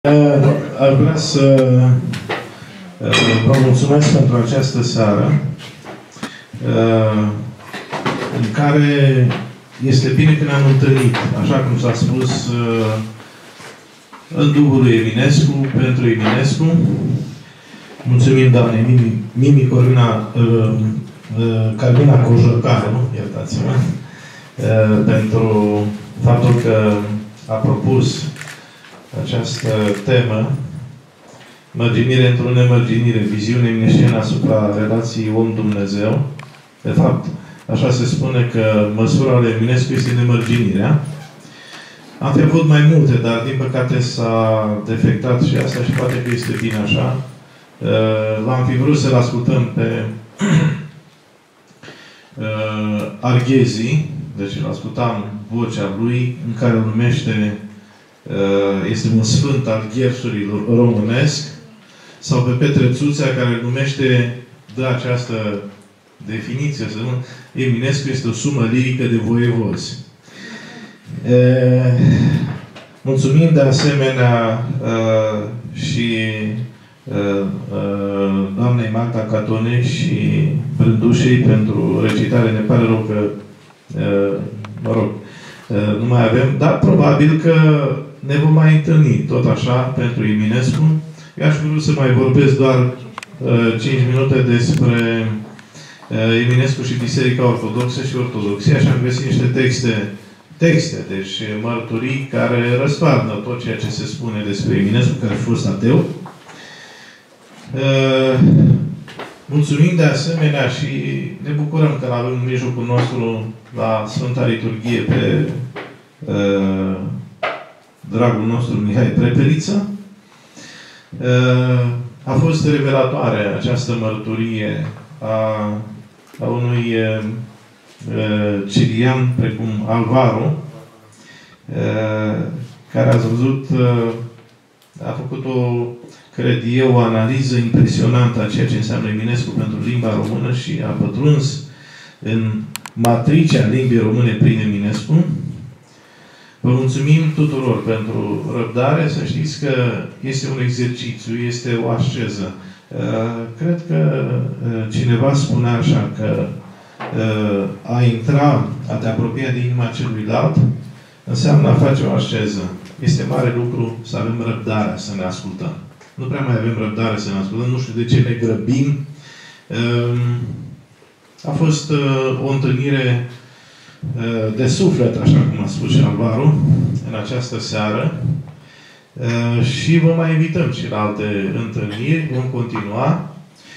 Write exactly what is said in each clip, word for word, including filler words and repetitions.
Aș vrea să vă mulțumesc pentru această seară în care este bine că ne-am întâlnit, așa cum s-a spus, în Duhul lui Eminescu, pentru Eminescu. Mulțumim doamnei Mimi, Mimi Corina, Carmina Cojocaru, iertați-mă, pentru faptul că a propus această temă, mărginire într-o nemărginire, viziune eminesciană asupra relației om-Dumnezeu. De fapt, așa se spune că măsura lui Eminescu este nemărginirea. Am fi avut mai multe, dar din păcate s-a defectat și asta și poate că este bine așa. L-am fi vrut să-l ascultăm pe Arghezi, deci îl ascultam vocea lui, în care îl numește, este un sfânt al ghersurilor românesc, sau pe Petre Țuțea, care îl numește, dă această definiție, să nu, Eminescu este o sumă lirică de voievozi. E, mulțumim de asemenea uh, și uh, uh, doamnei Magda Catone și Brândușei pentru recitare. Ne pare rău că uh, mă rog, uh, nu mai avem, dar probabil că ne vom mai întâlni tot așa pentru Eminescu. Eu aș vrea să mai vorbesc doar uh, cinci minute despre uh, Eminescu și Biserica Ortodoxă și Ortodoxia și am găsit niște texte texte, deci mărturii care răstoarnă tot ceea ce se spune despre Eminescu, care a fost ateu. Uh, mulțumim de asemenea și ne bucurăm că l-avem în mijlocul nostru la Sfânta Liturghie pe uh, dragul nostru Mihai Prepeliță. Uh, a fost revelatoare această mărturie a, a unui uh, cilian precum Alvaro, care ați văzut, a făcut o, cred eu, o analiză impresionantă a ceea ce înseamnă Eminescu pentru limba română și a pătruns în matricea limbii române prin Eminescu. Vă mulțumim tuturor pentru răbdare. Să știți că este un exercițiu, este o asceză. Cred că cineva spunea așa că a intra, a te apropia de inima celuilalt, înseamnă a face o asceză. Este mare lucru să avem răbdarea să ne ascultăm. Nu prea mai avem răbdare să ne ascultăm, nu știu de ce ne grăbim. A fost o întâlnire de suflet, așa cum a spus și Alvaro, în această seară. Și vă mai invităm și la alte întâlniri, vom continua.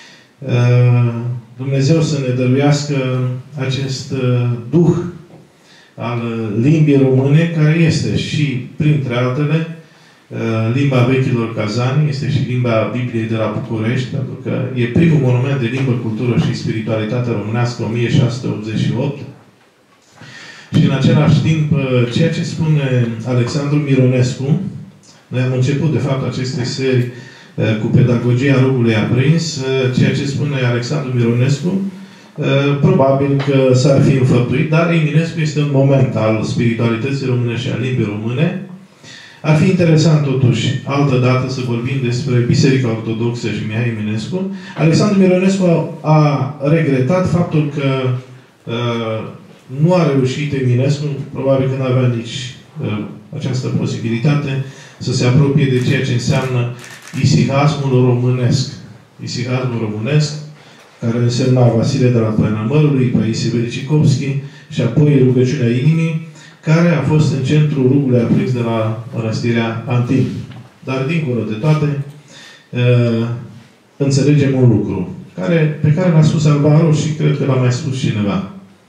Dumnezeu să ne dăruiască acest uh, duh al limbii române, care este și, printre altele, uh, limba vechilor cazani, este și limba Bibliei de la București, pentru că e primul monument de limbă, cultură și spiritualitate românească, o mie șase sute optzeci și opt. Și în același timp, uh, ceea ce spune Alexandru Mironescu, noi am început, de fapt, aceste serii cu pedagogia rugului aprins, ceea ce spune Alexandru Mironescu, probabil că s-ar fi înfăptuit, dar Eminescu este un moment al spiritualității române și al limbii române. Ar fi interesant, totuși, altă dată să vorbim despre Biserica Ortodoxă și Mihai Eminescu. Alexandru Mironescu a regretat faptul că uh, nu a reușit Eminescu, probabil că nu avea nici uh, această posibilitate, să se apropie de ceea ce înseamnă isihasmul românesc. Isihasmul românesc, care însemna Vasile de la Poiana Mărului, Paisie Vericicovski și apoi rugăciunea inimii, care a fost în centrul rugului aprins de la Mănăstirea Antim. Dar, dincolo de toate, uh, înțelegem un lucru, care, pe care l-a spus Alvaro și cred că l-a mai spus cineva.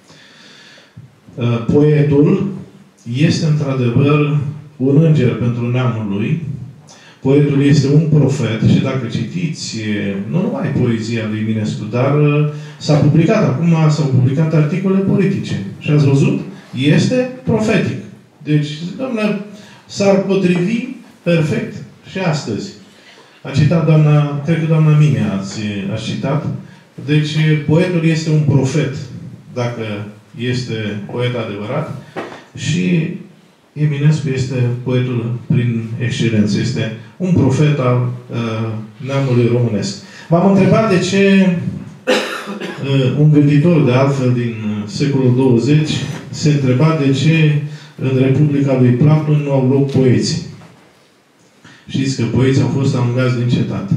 Uh, poetul este, într-adevăr, un înger pentru neamul lui. Poetul este un profet și dacă citiți, nu numai poezia lui Eminescu, dar s-a publicat, acum s-au publicat articole politice. Și ați văzut? Este profetic. Deci, domnule, s-ar potrivi perfect și astăzi. A citat doamna, cred că doamna Mimea ați, ați citat. Deci, poetul este un profet, dacă este poet adevărat. Și Eminescu este poetul prin excelență. Este un profet al uh, neamului românesc. V-am întrebat de ce uh, un gânditor de altfel din secolul douăzeci se întreba de ce în Republica lui Platon nu au loc poeții. Știți că poeții au fost alungați din cetate.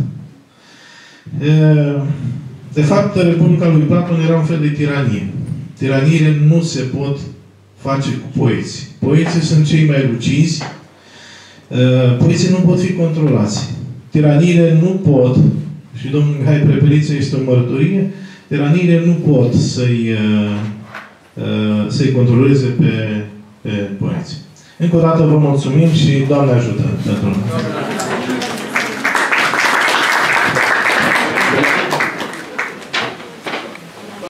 Uh, de fapt, Republica lui Platon era un fel de tiranie. Tiraniile nu se pot face cu poeții. Poeții sunt cei mai lucizi. Poeții nu pot fi controlați. Tiraniile nu pot, și domnul Mihai Prepeliță este o mărturie, tiraniile nu pot să-i să-i controleze pe, pe poeți. Încă o dată vă mulțumim și Doamne ajută.